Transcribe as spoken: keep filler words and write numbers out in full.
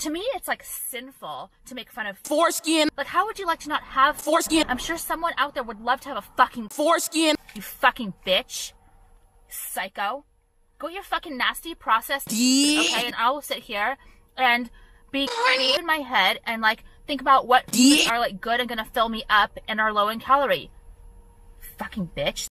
To me, it's like sinful to make fun of foreskin. Like, how would you like to not have foreskin? I'm sure someone out there would love to have a fucking foreskin. You fucking bitch. Psycho. Go your fucking nasty process. Deek. Okay, and I will sit here and be in my head and like think about what Deek. are like good and gonna fill me up and are low in calorie. Fucking bitch.